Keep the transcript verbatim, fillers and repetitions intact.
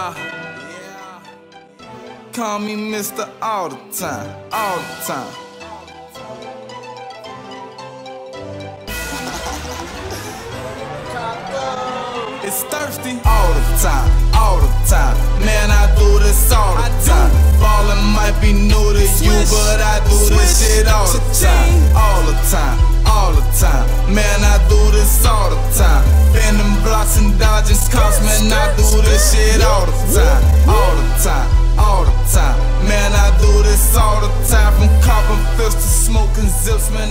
Yeah. Call me Mister all the time, all the time. It's thirsty all the time, all the time. Man, I do this all the time. Ballin' might be new to you, but I do this shit all the time, all the time, all the time. Man, I do this all the time. Bending blocks and dodging cops, man, I do this shit all the time, all the time, all the time. Man, I do this all the time. From copping fists to smoking zips, man.